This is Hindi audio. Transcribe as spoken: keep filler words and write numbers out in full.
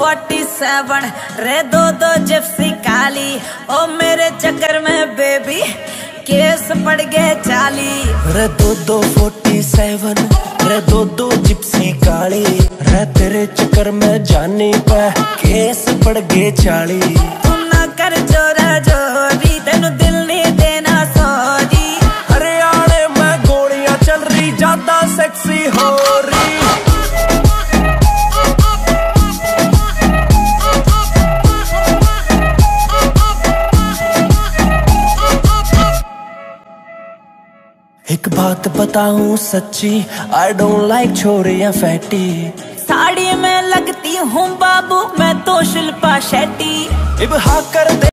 फोर्टी सेवन रे दो दो जिप्सी काली। ओ मेरे चक्कर में बेबी केस पड़ गए चाली। रे दो दो फोर्टी सेवन रे दो दो जिप्सी काली। रे तेरे चक्कर में जानी पे केस पड़ गए चाली। तू ना कर जोरा जोरी तेनू दिल नहीं देना सॉरी। हरियाणे में गोलियां चल रही ज्यादा सेक्सी हो रही। एक बात बताऊं सच्ची, आई डोंट लाइक छोरियां फैटी। साड़ी में लगती हूँ बाबू मैं तो शिल्पा शेट्टी। इब हाँ कर दे